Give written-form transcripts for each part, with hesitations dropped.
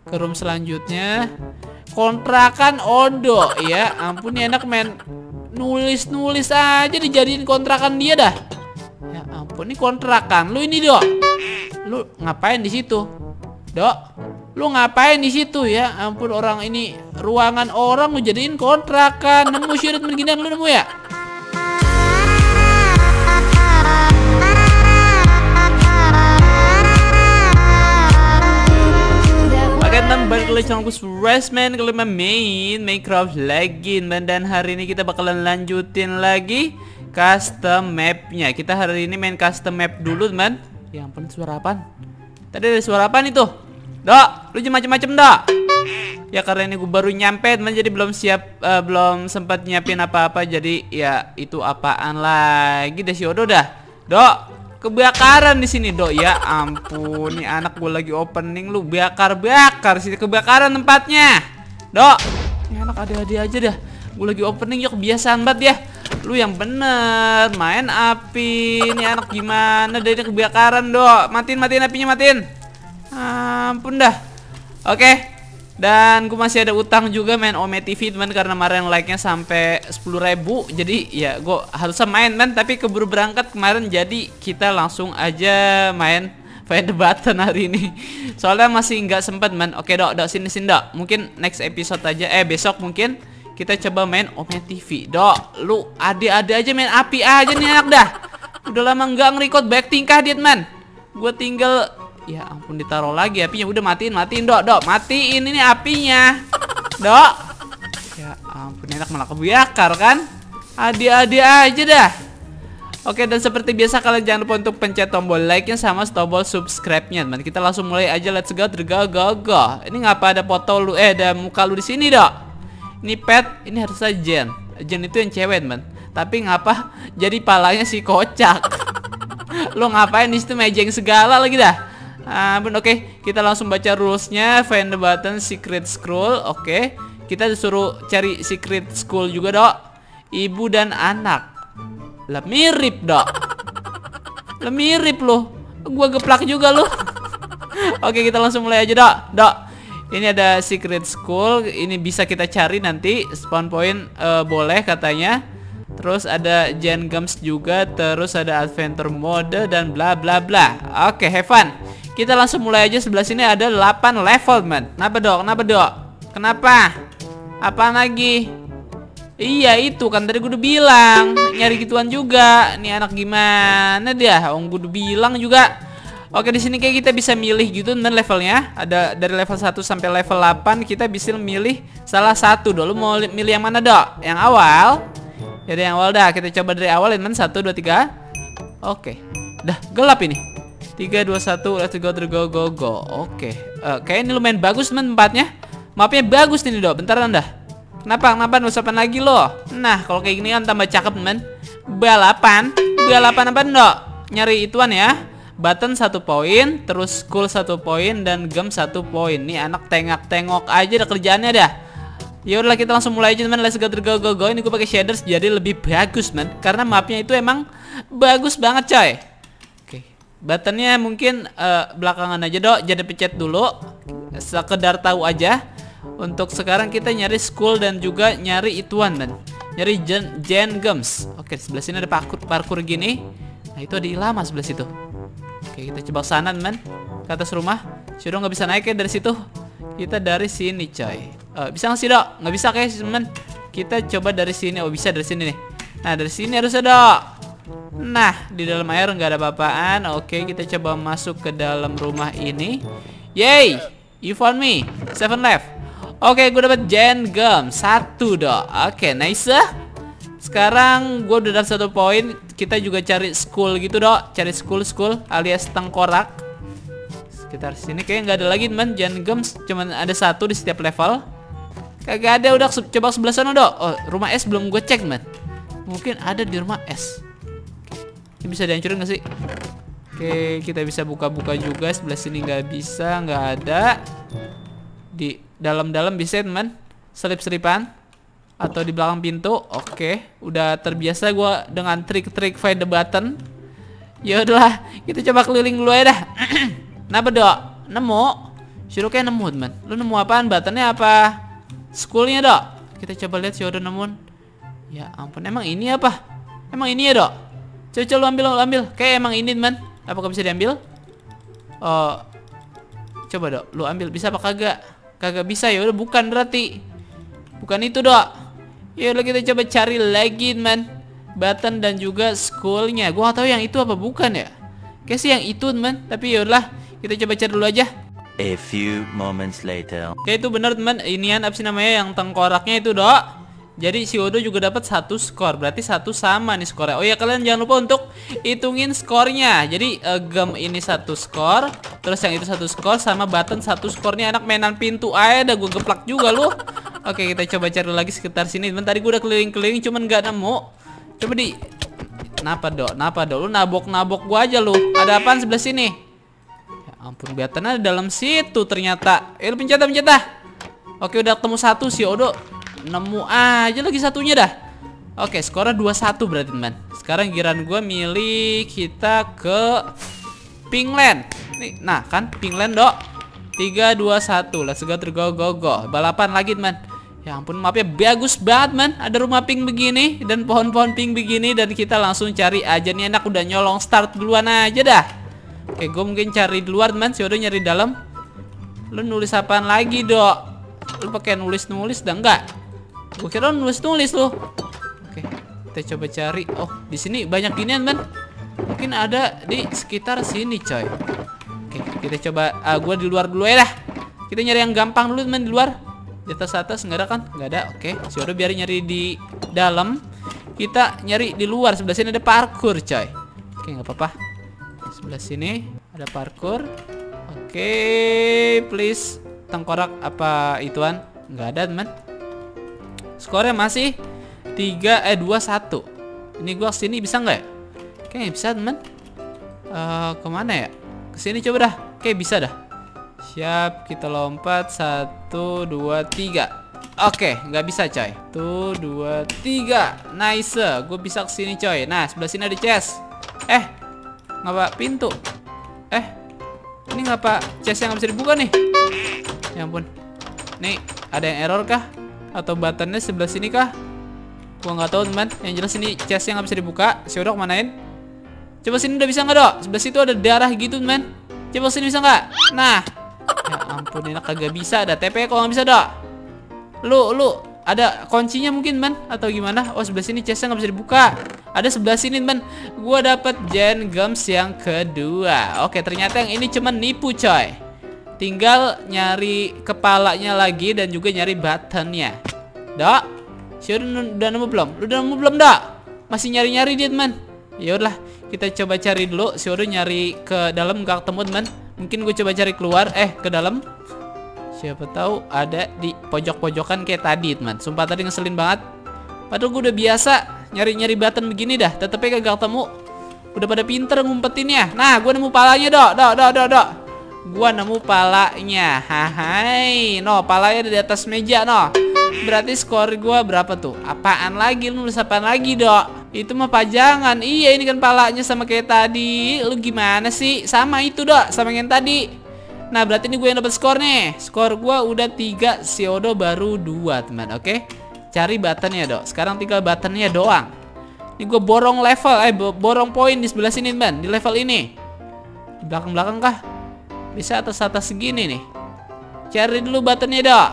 ke room selanjutnya. Kontrakan Odo. Ya ampun, nih anak main nulis-nulis aja dijadiin kontrakan dia dah. Ya ampun, ini kontrakan lu ini, Dok. Lu ngapain di situ? Dok, lu ngapain di situ? Ya ampun, orang ini ruangan orang lu jadiin kontrakan. Nemu syurit beginian lu nemu ya? Oke teman, balik lagi channelku Freshman. Kali main Minecraft lagi, dan hari ini kita bakalan lanjutin lagi custom mapnya. Kita hari ini main custom map dulu teman. Ya ampun, suara apaan? Tadi ada suara apaan itu? Dok, lu jangan macem-macem, Dok. Ya karena ini gue baru nyampe teman, jadi belum siap, belum sempat nyiapin apa-apa. Jadi ya itu apaan lagi deh si Odo dah. Dok, kebakaran di sini, Dok. Ya ampun, nih anak gue lagi opening lu bakar-bakar sini, kebakaran tempatnya. Dok, ini anak ada-ada aja dah. Gue lagi opening, ya kebiasaan banget ya. Lu yang bener main api. Ini anak gimana dari kebakaran, Dok. Matiin apinya, matiin. Ampun dah. Oke. Dan gue masih ada utang juga main Ome TV teman, karena kemarin like-nya sampai 10.000. Jadi ya gue harusnya main man, tapi keburu berangkat kemarin, jadi kita langsung aja main Find the Button hari ini. Soalnya masih nggak sempet man. Oke Dok, sini Dok. Mungkin next episode aja, besok mungkin kita coba main Ome TV. Dok, lu ada aja main api aja nih anak dah. Udah lama nggak nge-record back tingkah dia man. Gue tinggal, ya ampun, ditaruh lagi apinya. Udah matiin Dok, matiin ini apinya, Dok. Ya ampun, enak malah kebakar kan. Adi-adi aja dah. Oke, dan seperti biasa kalian jangan lupa untuk pencet tombol like-nya sama tombol subscribe-nya teman. Kita langsung mulai aja, let's go. Ini ngapa ada foto lu, ada muka lu di sini, Dok? Ini pet, ini harusnya Jen itu yang cewek teman. Tapi ngapa jadi palanya si kocak? Lu ngapain di situ mejeng segala lagi dah? Oke, kita langsung baca rulesnya. Find the button secret scroll. Oke, kita disuruh cari secret scroll juga, Dok. Ibu dan anak. Lah mirip, Dok. Lah mirip loh. Gua geplak juga loh. Oke, kita langsung mulai aja, Dok. Ini ada secret scroll. Ini bisa kita cari nanti. Spawn point boleh katanya. Terus ada Gen Games juga. Terus ada adventure mode dan bla bla bla. Oke, have fun. Kita langsung mulai aja. Sebelah sini ada 8 level, man. Kenapa, Dok? Kenapa? Apaan lagi? Iya, itu kan tadi gue udah bilang. Nyari gituan juga. Nih anak gimana dia? Gue udah bilang juga. Oke, di sini kayak kita bisa milih gitu, dan levelnya ada dari level 1 sampai level 8. Kita bisa milih salah satu, Dok. Lu mau milih yang mana, Dok? Yang awal? Ya yang awal dah. Kita coba dari awal, teman. 1, 2, 3. Oke. Dah gelap ini. 3, 2, 1, let's go. Oke. Kayaknya ini lumayan bagus teman tempatnya. Mapnya bagus nih, Dok. Bentaran dah. Kenapa nusapan lagi lo? Nah, kalau kayak gini kan tambah cakep teman. Balapan apa, Dok? Nyari ituan ya. Button 1 poin, terus school 1 poin, dan gem 1 poin. Nih anak tengok aja dah kerjaannya dah. Ya udahlah, kita langsung mulai aja teman. Let's go. Ini gue pakai shaders jadi lebih bagus man, karena mapnya itu emang bagus banget coy. Buttonnya mungkin belakangan aja, Dok. Jadi pencet dulu. Sekedar tahu aja. Untuk sekarang kita nyari school dan juga nyari ituan, man. Nyari Gen Games. Oke, sebelah sini ada parkour gini. Nah, itu ada ilama sebelah situ. Oke, kita coba ke sana, man. Ke atas rumah. Sudah nggak bisa naik ya dari situ. Kita dari sini, coy. Bisa nggak sih, Dok? Nggak bisa kayak man. Kita coba dari sini. Oh, bisa dari sini nih. Nah, dari sini harusnya, Dok. Nah, di dalam air nggak ada apa-apaan. Oke, kita coba masuk ke dalam rumah ini. Yay, you found me. 7 left. Oke, gue dapat Gen Games 1, Dok. Oke, nice. Sekarang gue udah dapat 1 poin. Kita juga cari school gitu, Dok. Cari school alias tengkorak. Sekitar sini kayaknya nggak ada lagi teman. Gen Games cuman ada 1 di setiap level. Kagak ada. Udah coba sebelah sana, Dok. Oh, rumah es belum gue cek, man. Mungkin ada di rumah es. Ini bisa dihancurin gak sih? Oke, kita bisa buka-buka juga. Sebelah sini nggak bisa, nggak ada. Di dalam-dalam bisa, teman. Selip-selipan atau di belakang pintu. Oke, udah terbiasa gue dengan trik-trik find the button. Ya udahlah, kita coba keliling dulu ya dah. Kenapa, Dok? Nemu? Si Odo kayak nemu teman. Lu nemu apaan? Buttonnya apa? Schoolnya dok. Kita coba lihat si Odo nemu. Ya ampun, emang ini apa? Emang ini ya dok? Coba lu ambil, lu ambil. Kayak emang ini teman. Apakah bisa diambil? Oh, coba dok, lu ambil. Bisa apa kagak? Kagak bisa ya udah, bukan berarti. Bukan itu dok. Ya udah, kita coba cari lagi teman. Button dan juga schoolnya. Gua gak tahu yang itu apa bukan ya. Kayak sih yang itu teman. Tapi yaudah, kita coba cari dulu aja. A few moments later. Oke, itu benar teman. Inian apa sih namanya yang tengkoraknya itu dok. Jadi si Odo juga dapat 1 skor. Berarti 1 sama nih skornya. Oh ya, kalian jangan lupa untuk hitungin skornya. Jadi gem ini 1 skor, terus yang itu 1 skor, sama button 1 skornya. Anak mainan pintu aja dah, gue geplak juga lu. Oke, kita coba cari lagi sekitar sini. Teman, tadi gue udah keliling-keliling cuman gak nemu. Coba di Napa dok? Lu nabok-nabok gue aja lu. Ada apaan sebelah sini? Ya ampun, buttonnya ada dalam situ ternyata. Lu pencet dah. Oke, udah ketemu 1 si Odo. Nemu aja lagi satunya dah. Oke, skornya 2-1 berarti teman. Sekarang giliran gue milih kita ke Pinkland nih. Nah kan Pinkland dok. 3, 2, 1. Let's go. Balapan lagi teman. Ya ampun, mapnya bagus banget man. Ada rumah pink begini dan pohon-pohon pink begini. Dan kita langsung cari aja nih. Anak udah nyolong start duluan aja dah. Oke, gue mungkin cari di luar teman. Si Odo nyari dalam. Lu nulis apaan lagi dok? Lu pakai nulis-nulis dah enggak? Gue kira nulis-nulis loh. Oke, kita coba cari. Oh, di sini banyak ginian, man. Mungkin ada di sekitar sini, coy. Oke, kita coba. Gue di luar dulu ya dah. Kita nyari yang gampang dulu, man, di luar. Di atas nggak ada kan? Nggak ada. Oke, si Odo biar nyari di dalam. Kita nyari di luar. Sebelah sini ada parkour, coy. Oke, nggak apa-apa. Sebelah sini ada parkour. Oke, please. Tengkorak apa ituan? Nggak ada, teman. Skornya masih 2-1. Ini gua kesini bisa nggak ya? Kayaknya bisa teman. Kemana ya? Kesini coba dah. Oke, bisa dah. Siap, kita lompat. 1, 2, 3. Oke, nggak bisa coy. 1, 2, 3. Nice. Gue bisa kesini coy. Nah, sebelah sini ada chest. Ngapa pintu? Ini ngapa chest yang nggak bisa dibuka nih? Ya ampun. Nih, ada yang error kah? Atau buttonnya sebelah sini kah? Gua nggak tahu teman. Yang jelas ini chestnya nggak bisa dibuka. Si Odo kemanain? Coba sini udah bisa nggak dok? Sebelah situ ada darah gitu teman. Coba sini bisa nggak? Nah, ya ampun, ini kagak bisa. Ada TP kalau nggak bisa dok. Lu ada kuncinya mungkin teman atau gimana? Oh, sebelah sini chestnya nggak bisa dibuka. Ada sebelah sini teman. Gua dapet Gen Gems yang kedua. Oke, ternyata yang ini cuma nipu coy. Tinggal nyari kepalanya lagi dan juga nyari buttonnya. Dok, si udah nemu belum? Lu udah nemu belum, Dok? Masih nyari-nyari dia, teman. Ya udah, kita coba cari dulu. Si udah nyari ke dalam gak ketemu, teman. Mungkin gue coba cari keluar, ke dalam. Siapa tahu ada di pojok-pojokan kayak tadi, teman. Sumpah tadi ngeselin banget. Padahal gue udah biasa nyari-nyari button begini dah, tetepnya gak ketemu. Udah pada pinter ngumpetinnya. Nah, gue nemu palanya, Dok. Gua nemu palanya. Hai. No, palanya ada di atas meja, no. Berarti skor gua berapa tuh? Apaan lagi? Lu nulis apaan lagi, Dok? Itu mah pajangan. Iya, ini kan palanya sama kayak tadi. Lu gimana sih? Sama itu, Dok, sama yang tadi. Nah, berarti ini gue yang dapat skor nih. Skor gua udah 3, si Odo baru 2, teman. Oke. Cari buttonnya, Dok. Sekarang tinggal buttonnya doang. Ini gue borong level, borong poin di sebelah sini, teman. Di level ini. Di belakang-belakang kah? Bisa atas-atas segini nih. Cari dulu buttonnya dok.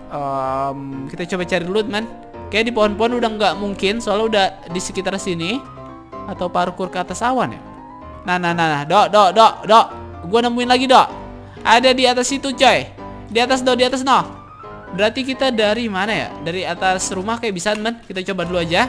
Kita coba cari dulu teman. Kayak di pohon-pohon udah nggak mungkin. Soalnya udah di sekitar sini. Atau parkur ke atas awan ya. Nah. Dok. Gue nemuin lagi dok. Ada di atas situ coy. Di atas no. Berarti kita dari mana ya? Dari atas rumah kayak bisa teman. Kita coba dulu aja.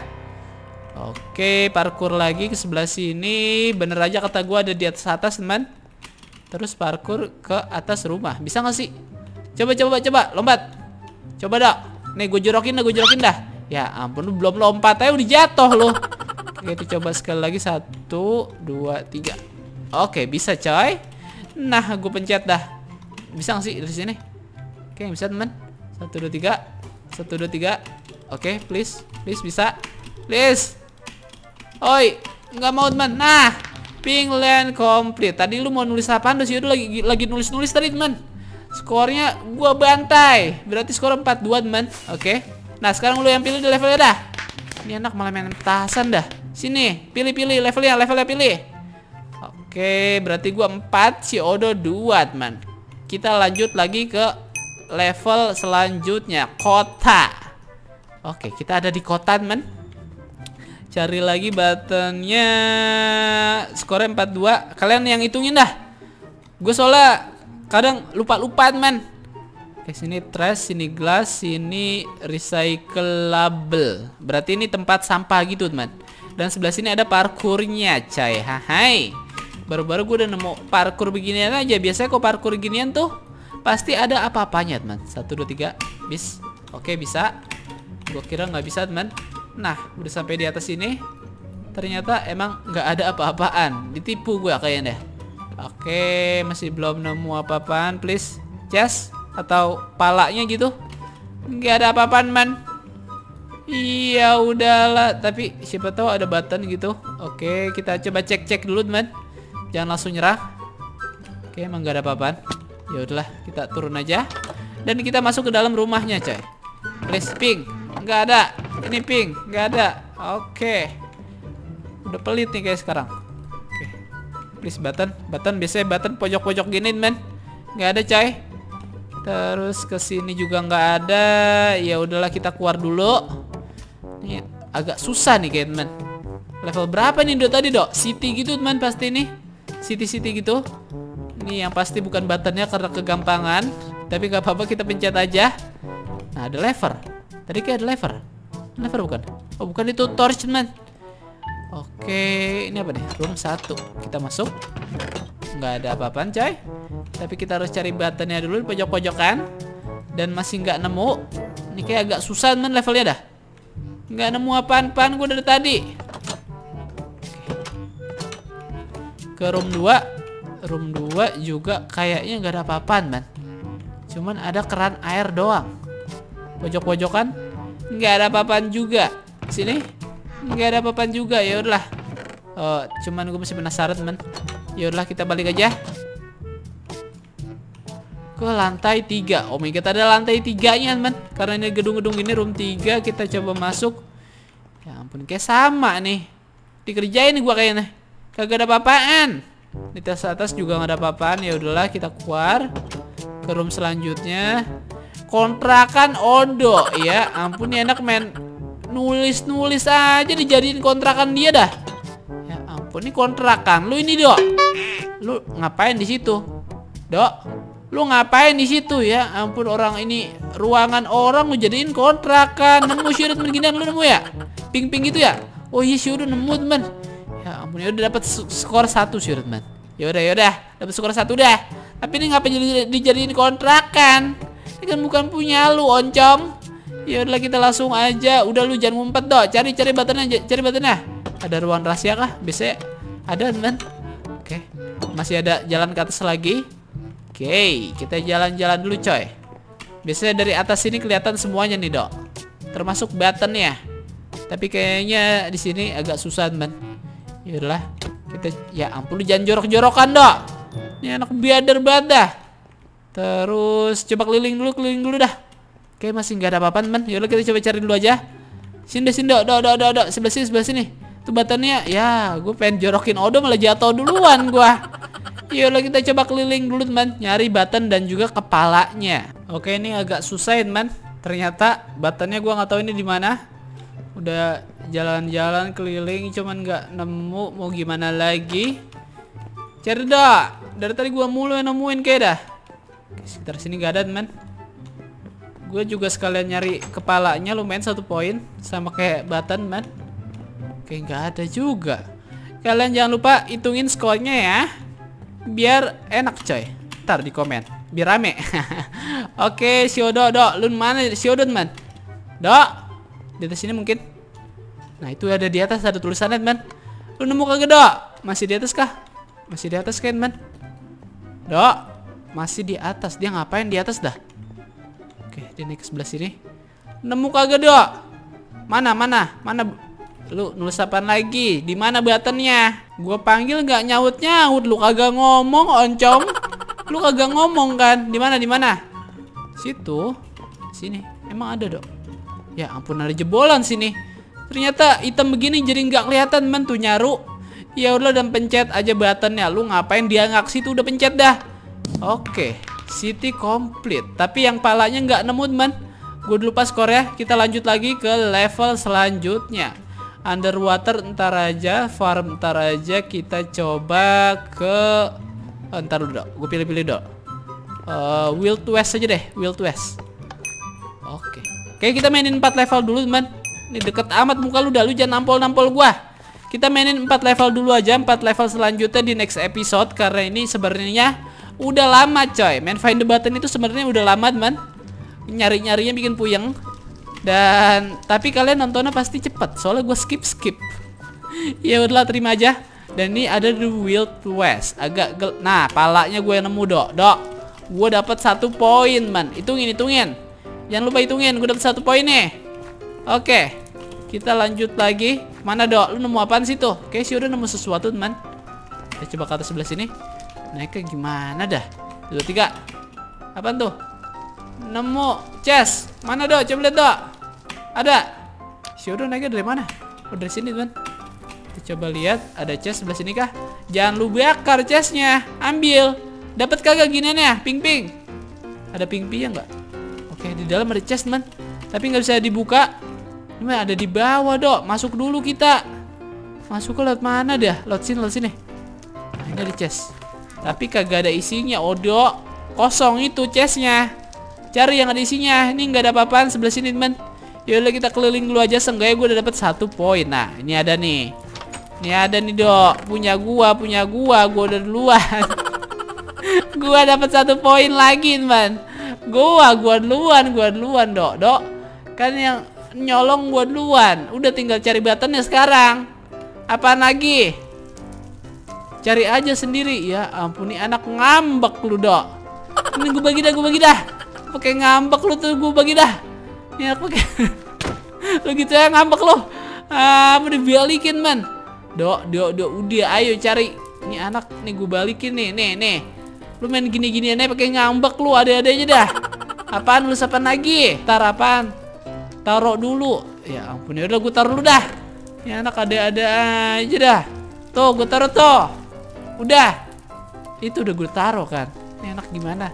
Oke, parkur lagi ke sebelah sini. Bener aja kata gue ada di atas teman. Terus parkur ke atas rumah. Bisa gak sih? Coba lompat. Coba dok. Nih gue jorokin dah. Ya ampun, lu belum lompat aja udah jatuh lo. Oke, kita coba sekali lagi. 1, 2, 3. Oke, bisa coy. Nah, gue pencet dah. Bisa gak sih dari sini? Oke, bisa teman. 1, 2, 3. Oke, please bisa. Please. Oi, nggak mau teman. Nah, Pinkland complete. Tadi lu mau nulis apaan? Udah lagi nulis tadi teman. Skornya gua bantai. Berarti skor 4-2 teman. Oke. Nah sekarang lu yang pilih di levelnya dah. Ini anak malah main petasan dah. Sini, pilih-pilih levelnya pilih. Oke, berarti gua 4, si Odo 2 teman. Kita lanjut lagi ke level selanjutnya, kota. Oke, kita ada di kota teman. Cari lagi buttonnya. Skornya 4-2. Kalian yang hitungin dah. Gue soalnya kadang lupa teman. Oke, sini trash, sini glass, sini recyclable. Berarti ini tempat sampah gitu teman. Dan sebelah sini ada parkurnya, coy. Hai. Baru-baru gue udah nemu parkur beginian aja. Biasanya kok parkur beginian tuh pasti ada apa-apanya teman. 1, 2, 3. Bis. Oke, bisa. Gue kira nggak bisa teman. Nah, udah sampai di atas sini. Ternyata emang nggak ada apa-apaan. Ditipu gue kayaknya deh. Oke, masih belum nemu apa-apaan. Please, chest atau palanya gitu. Nggak ada apa-apaan man. Iya udahlah. Tapi siapa tahu ada button gitu. Oke, kita coba cek dulu teman. Jangan langsung nyerah. Oke, emang nggak ada apa-apaan. Ya udahlah, kita turun aja. Dan kita masuk ke dalam rumahnya coy. Please, pink. Nggak ada. Ini pink, nggak ada. Oke. Udah pelit nih guys sekarang. Oke. Please button biasanya button pojok-pojok gini men. Nggak ada coy. Terus ke sini juga nggak ada. Ya udahlah kita keluar dulu. Ini agak susah nih kayak teman. Level berapa nih Dok tadi Dok? City gitu teman pasti nih. City gitu. Ini yang pasti bukan buttonnya karena kegampangan. Tapi nggak apa-apa kita pencet aja. Nah ada lever. Tadi kayak ada lever. Lever bukan? Oh bukan, itu torch teman. Oke, ini apa nih? Room 1. Kita masuk. Nggak ada apa-apaan coy. Tapi kita harus cari buttonnya dulu di pojok-pojokan. Dan masih nggak nemu. Ini kayak agak susah teman levelnya dah. Nggak nemu apaan-apaan gue dari tadi. Ke room 2. Room 2 juga kayaknya nggak ada apa-apaan man. Cuman ada keran air doang. Pojok-pojokan nggak ada apa-apaan juga. Sini nggak ada apa-apaan juga. Ya udahlah. Cuman gue masih penasaran teman. Ya udahlah kita balik aja ke lantai 3. Oh my god, ada lantai 3-nya teman. Karena ini gedung-gedung ini room 3. Kita coba masuk. Ya ampun, kayak sama nih. Dikerjain nih gua kayaknya. Kagak ada apa-apaan. Di atas juga nggak ada apa-apaan. Ya udahlah kita keluar ke room selanjutnya. Kontrakan Odo. Ya ampun, nih enak main nulis aja dijadiin kontrakan dia dah. Ya ampun, ini kontrakan lu ini Dok. Lu ngapain di situ Dok? Lu ngapain di situ? Ya ampun, orang ini ruangan orang lu jadiin kontrakan. Nemu syarat beginian lu nemu ya? Ping gitu ya? Oh iya sih udah nemu teman. Ya ampun, ya udah dapat skor 1 syarat teman. Ya udah dapat skor 1 dah. Tapi ini ngapain dijadiin kontrakan? Ini kan bukan punya lu, oncom. Ya udah kita langsung aja. Udah lu jangan ngumpet Dok. Cari buttonnya. Ada ruang rahasia kah? Biasanya ada teman. Oke. Masih ada jalan ke atas lagi. Oke, kita jalan-jalan dulu coy. Biasanya dari atas sini kelihatan semuanya nih Dok. Termasuk buttonnya. Tapi kayaknya di sini agak susah teman. Ya udahlah. Kita ya ampun, lu jangan jorok-jorokan Dok. Ini anak biadar banget dah. Terus coba keliling dulu dah. Oke, masih nggak ada apa-apa teman. Yaudah kita coba cari dulu aja. Sini Dok. Sebelah sini. Tuh buttonnya. Ya, gue pengen jorokin Odo malah jatuh duluan gua. Yaudah kita coba keliling dulu teman. Nyari button dan juga kepalanya. Oke, ini agak susah teman. Ternyata buttonnya gua nggak tahu ini di mana. Udah jalan-jalan keliling cuman nggak nemu. Mau gimana lagi? Cari Dok. Dari tadi gua mulu yang nemuin kayak dah. Sekitar sini nggak ada teman. Gue juga sekalian nyari kepalanya, lumayan 1 poin. Sama kayak button man. Oke, nggak ada juga. Kalian jangan lupa hitungin skornya ya, biar enak coy. Ntar di komen biar rame. Oke, si Odo, lu mana si Odo teman? Dok, di atas sini mungkin. Nah itu ada di atas, ada tulisannya teman. Lu nemu kagak Dok? Masih di atas kah? Masih di atas kan teman? Dok, masih di atas. Dia ngapain di atas dah? Oke, dia naik ke sebelah sini. Nemu kagak Dok? Mana? Lu nulis apaan lagi? Di mana buttonnya? Gua panggil nggak nyaut. Lu kagak ngomong, oncom. Lu kagak ngomong kan? Di mana? Di mana? Situ. Sini. Emang ada, Dok? Ya ampun, ada jebolan sini. Ternyata hitam begini jadi nggak kelihatan, men, tuh nyaru. Ya udah, dan pencet aja buttonnya. Lu ngapain dia ngaksi tuh, udah pencet dah. Oke, city complete. Tapi yang palanya nggak nemu, men. Gue dulu pas skor ya. Kita lanjut lagi ke level selanjutnya. Underwater entar aja, farm entar aja. Kita coba ke entar dulu, Dok. Gue pilih-pilih, Dok. Wild West aja deh, Wild West. Oke. Oke, kita mainin 4 level dulu, teman. Ini deket amat muka lu dah, lu jangan nampol-nampol gua. Kita mainin 4 level dulu aja, 4 level selanjutnya di next episode karena ini sebenarnya udah lama, coy. Main Find the Button itu sebenarnya udah lama, teman. Nyari-nyarinya bikin puyeng. Dan tapi kalian nontonnya pasti cepet, soalnya gue skip. Ya udahlah, terima aja. Dan ini ada di Wild West. Nah, palanya gue nemu, Dok. Gue dapat 1 poin, man. Hitungin. Jangan lupa hitungin, gue dapat 1 poin nih. Oke, kita lanjut lagi. Mana, Dok? Lu nemu apaan sih tuh? Oke, sih udah nemu sesuatu, teman. Kita coba ke atas sebelah sini. Naiknya gimana dah? 2, 3. Apaan tuh? Nemu chest. Mana, Dok? Coba lihat, Dok. Ada. Si udah naiknya dari mana? Oh, dari sini, teman. Kita coba lihat, ada chest sebelah sini kah? Jangan lu bakar chestnya. Ambil. Dapat kagak giniannya? Ping. Ada ping-pingnya nggak? Oke, di dalam ada chest, man. Tapi nggak bisa dibuka. Ini ada di bawah, Dok. Masuk dulu kita. Masuk ke lewat mana dah? Lewat sini. Nah, ini ada chest. Tapi kagak ada isinya, Dok. Kosong itu chestnya. Cari yang ada isinya. Ini nggak ada apa-apaan sebelah sini, teman. Yaudah, kita keliling dulu aja. Seenggaknya gue udah dapat 1 poin. Nah, ini ada nih. Ini ada nih, Dok. Punya gua. Gua udah duluan. Gua dapat 1 poin lagi, teman. Gua duluan, Dok. Kan yang nyolong gua duluan. Udah tinggal cari buttonnya sekarang. Apaan lagi? Cari aja sendiri. Ya ampun, nih anak ngambek lu, Dok. Ini gua bagi dah. Pakai ngambek lu tuh, gua bagi dah. Ini anak pakai. Lu gitu ya ngambek lu. Mau dibalikin, man. Dok, udah ayo cari. Ini anak nih gua balikin nih. Lu main gini-ginian aja pakai ngambek lu, ada-ada aja dah. Apaan lu, apaan lagi? Tar apaan? Taruh dulu. Ya ampun, ya udah gue taruh dulu dah. Ini anak ada-ada aja dah. Tuh, gue taruh tuh. Udah. Itu udah gue taruh kan. Ini anak gimana?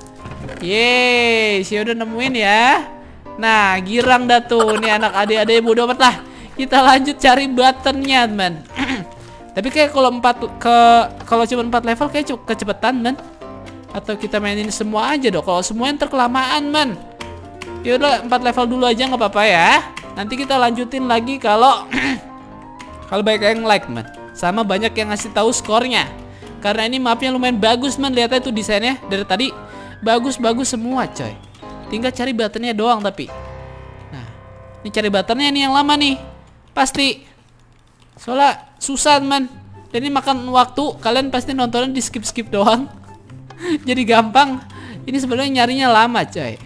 Yeay, si udah nemuin ya. Nah, girang dah tuh. Ini anak ada-ada bodo amat lah. Kita lanjut cari buttonnya, man. Tapi kayak kalau cuma 4 level kayak kecepetan, man. Atau kita mainin semua aja, Dok. Kalau semua yang terkelamaan, man. Yaudah, 4 level dulu aja nggak apa-apa ya. Nanti kita lanjutin lagi kalau banyak yang like, man. Sama banyak yang ngasih tahu skornya. Karena ini mapnya lumayan bagus, man. Lihat aja tuh desainnya dari tadi. Bagus semua, coy. Tinggal cari buttonnya doang tapi. Nah, ini cari buttonnya nih yang lama nih. Pasti. Soalnya susah, man. Dan ini makan waktu. Kalian pasti nontonnya di skip doang. Jadi gampang. Ini sebenarnya nyarinya lama, coy.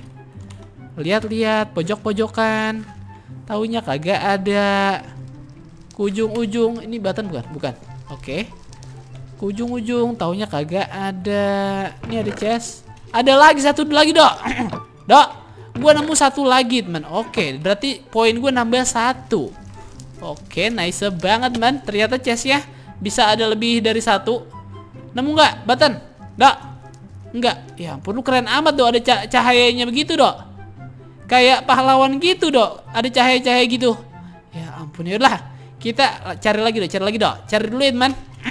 Lihat pojok-pojokan. Taunya kagak ada. Ke ujung-ujung. Ini button bukan? Oke. Ke ujung-ujung. Taunya kagak ada. Ini ada chest. Ada lagi satu lagi, Dok. Dok, gue nemu 1 lagi, teman. Oke, berarti poin gue nambah 1. Oke, nice banget, man. Ternyata chestnya bisa ada lebih dari 1. Nemu nggak, button? Dok? Enggak. Ya ampun, lu keren amat, Dok. Ada cahayanya begitu, Dok. Kayak pahlawan gitu, Dok. Ada cahaya-cahaya gitu. Ya ampun, yaudah. Kita cari lagi, Dok. Cari dulu, man.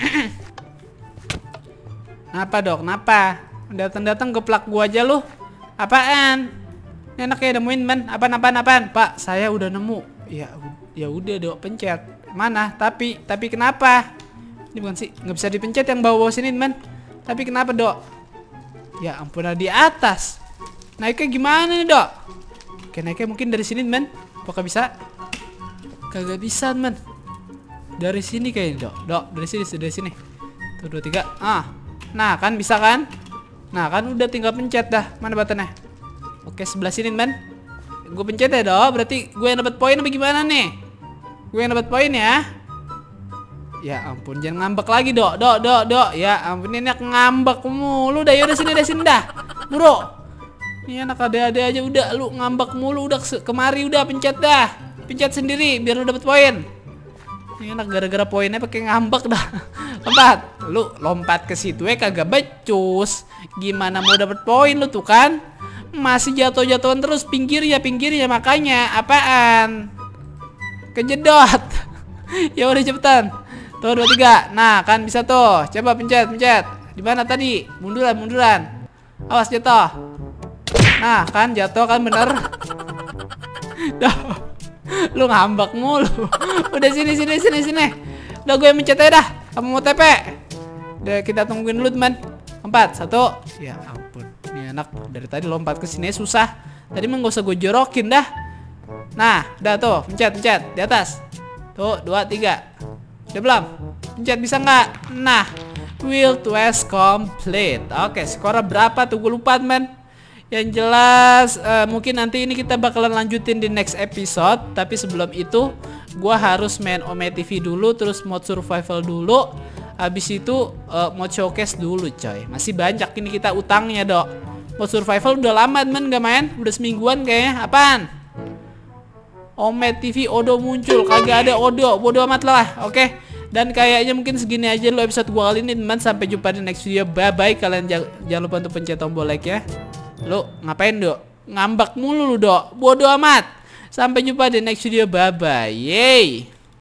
Kenapa, Dok? Kenapa? Datang-datang geplak gua aja lu. Apaan? Ini anaknya nemuin, man. Apaan? Pak, saya udah nemu. Ya udah, Dok, pencet. Mana? Tapi kenapa? Ini bukan sih, nggak bisa dipencet yang bawah sini, man. Tapi kenapa, Dok? Ya ampun, ada di atas. Naiknya gimana nih, Dok? Oke, naiknya mungkin dari sini, man. Apakah bisa? Kagak bisa, man. Dari sini kayaknya, Dok. Dari sini. Tuh, 2, 3. Nah, kan bisa kan? Nah, kan udah tinggal pencet dah. Mana buttonnya? Oke, sebelah sini, man. Gue pencet ya, Dok. Berarti gue yang dapat poin apa gimana nih? Gue yang dapat poin ya. Ya ampun, jangan ngambek lagi, Dok. Ya ampun, ini anak ngambek mulu dah. Yaudah sini dah. Bro. Ini anak ada-ada aja udah lu ngambek mulu, udah kemari udah pencet dah. Pencet sendiri biar lu dapet poin. Ini anak gara-gara poinnya pakai ngambek dah. Lompat ke situ kagak becus. Gimana mau dapet poin lu tuh kan? Masih jatuh-jatuhan terus, pinggirnya makanya apaan? Kejedot. Ya udah cepetan. Tuh 2, 3. Nah, kan bisa tuh. Coba pencet. Di mana tadi? Munduran. Awas jatuh. Nah, kan jatuh kan bener. Lu ngambek mulu. Udah sini. Udah gue mencet aja dah. Kamu mau TP? Udah kita tungguin dulu teman. 4, 1. Ya ampun. Ini anak dari tadi lompat ke sini susah. Tadi mah gak usah gue jorokin dah. Nah, udah tuh, pencet di atas. Tuh, 2, 3. Udah belum? Pencet bisa nggak? Nah, Will Quest complete. Oke, skornya berapa tuh? Gue lupa, teman. Yang jelas, mungkin nanti ini kita bakalan lanjutin di next episode. Tapi sebelum itu, gue harus main Ome TV dulu, terus mode survival dulu. Habis itu mode showcase dulu, coy. Masih banyak ini kita utangnya, Dok. Mode survival udah lama, teman, gak main. Udah semingguan kayaknya. Apaan? Ome TV Odo muncul, kagak ada Odo, bodo amat lah. Oke. Dan kayaknya mungkin segini aja lo episode gua kali ini, teman. Sampai jumpa di next video. Bye bye. Kalian jangan lupa untuk pencet tombol like ya. Lo ngapain, Dok? Ngambak mulu lu, Dok. Bodo amat. Sampai jumpa di next video. Bye bye. Yeay.